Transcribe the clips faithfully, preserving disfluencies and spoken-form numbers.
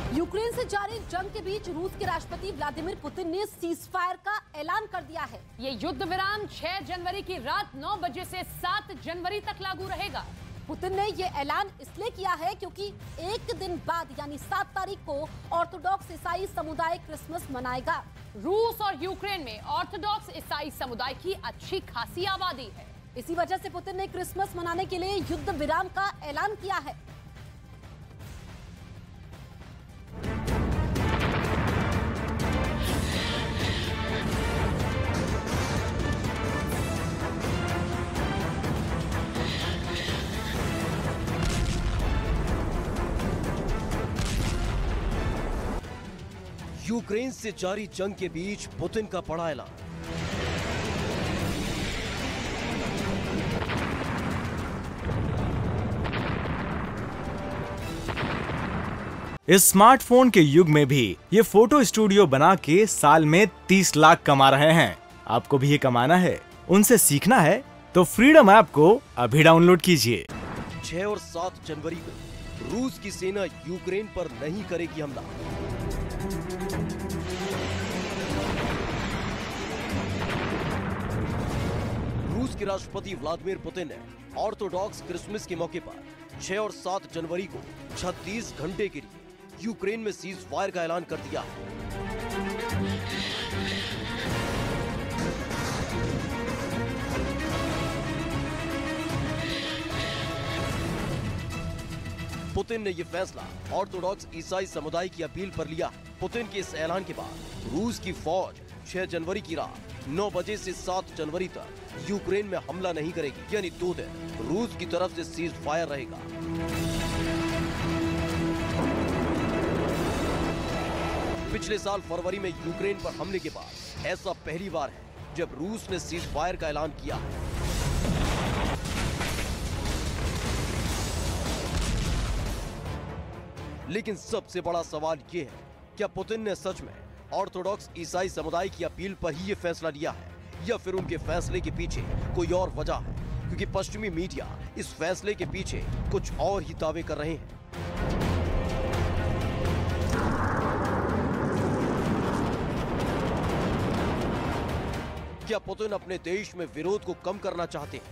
Ukraine से जारी जंग के बीच रूस के राष्ट्रपति व्लादिमीर पुतिन ने सीज फायर का ऐलान कर दिया है। ये युद्ध विराम छह जनवरी की रात नौ बजे से सात जनवरी तक लागू रहेगा। पुतिन ने ये ऐलान इसलिए किया है क्योंकि एक दिन बाद यानी सात तारीख को ऑर्थोडॉक्स ईसाई समुदाय क्रिसमस मनाएगा। रूस और यूक्रेन में ऑर्थोडॉक्स ईसाई समुदाय की अच्छी खासी आबादी है। इसी वजह से पुतिन ने क्रिसमस मनाने के लिए युद्ध विराम का ऐलान किया है। यूक्रेन से जारी जंग के बीच पुतिन का बड़ा ऐलान। इस स्मार्टफोन के युग में भी ये फोटो स्टूडियो बना के साल में तीस लाख कमा रहे हैं। आपको भी ये कमाना है, उनसे सीखना है तो फ्रीडम ऐप को अभी डाउनलोड कीजिए। छह और सात जनवरी को रूस की सेना यूक्रेन पर नहीं करेगी हमला। रूस के राष्ट्रपति व्लादिमीर पुतिन ने ऑर्थोडॉक्स क्रिसमस के मौके पर छह और सात जनवरी को छत्तीस घंटे के लिए यूक्रेन में सीज फायर का ऐलान कर दिया है। पुतिन ने यह फैसला ऑर्थोडॉक्स ईसाई समुदाय की अपील पर लिया। पुतिन के इस ऐलान के बाद रूस की फौज छह जनवरी की रात नौ बजे से सात जनवरी तक यूक्रेन में हमला नहीं करेगी, यानी दो दिन रूस की तरफ से सीज फायर रहेगा। पिछले साल फरवरी में यूक्रेन पर हमले के बाद ऐसा पहली बार है जब रूस ने सीज फायर का ऐलान किया है। लेकिन सबसे बड़ा सवाल ये है, क्या पुतिन ने सच में ऑर्थोडॉक्स ईसाई समुदाय की अपील पर ही ये फैसला लिया है या फिर उनके फैसले के पीछे कोई और वजह है? क्योंकि पश्चिमी मीडिया इस फैसले के पीछे कुछ और ही दावे कर रहे हैं। क्या पुतिन अपने देश में विरोध को कम करना चाहते हैं?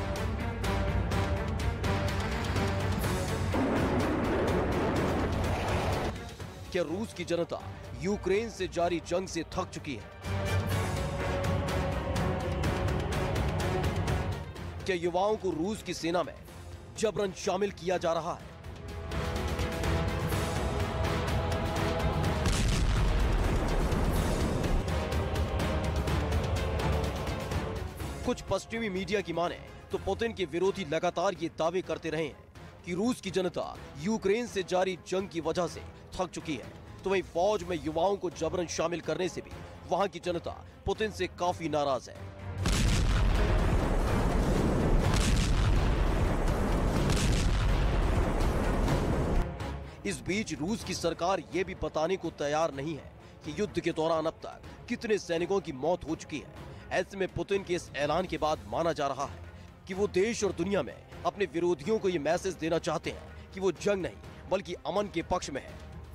क्या रूस की जनता यूक्रेन से जारी जंग से थक चुकी है? क्या युवाओं को रूस की सेना में जबरन शामिल किया जा रहा है? कुछ पश्चिमी मीडिया की माने तो पुतिन के विरोधी लगातार ये दावे करते रहे हैं कि रूस की जनता यूक्रेन से जारी जंग की वजह से थक चुकी है, तो वहीं फौज में युवाओं को जबरन शामिल करने से भी वहां की जनता पुतिन से काफी नाराज है। इस बीच रूस की सरकार ये भी बताने को तैयार नहीं है कि युद्ध के दौरान अब तक कितने सैनिकों की मौत हो चुकी है। ऐसे में पुतिन के इस ऐलान के बाद माना जा रहा है कि वो देश और दुनिया में अपने विरोधियों को ये मैसेज देना चाहते हैं कि वो जंग नहीं बल्कि अमन के पक्ष में है।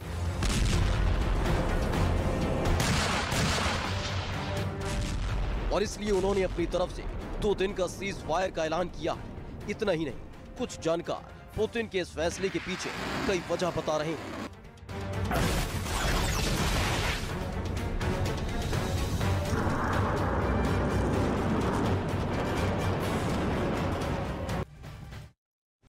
और इसलिए उन्होंने अपनी तरफ से दो दिन का सीज फायर का ऐलान किया है। इतना ही नहीं, कुछ जानकार पुतिन के इस फैसले के पीछे कई वजह बता रहे हैं।